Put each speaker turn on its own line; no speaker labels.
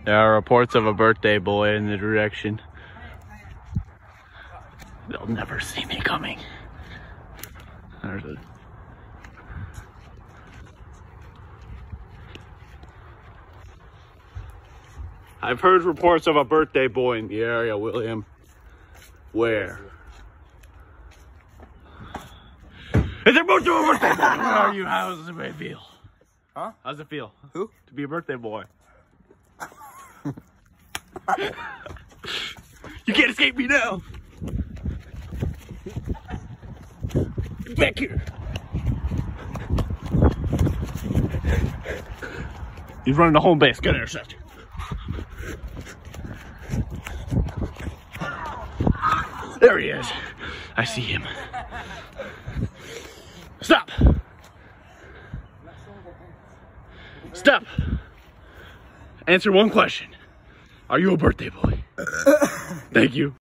There are reports of a birthday boy in the direction. They'll never see me coming. There's a... I've heard reports of a birthday boy in the area, William. Where? Is there more to a birthday boy? Where are you? How does it feel?
Huh?
How's it feel?
Who?
To be a birthday boy. You can't escape me now. Back here. He's running to home base. Get intercepted. There he is. I see him. Stop. Stop. Answer one question. Are you a birthday boy? Thank you.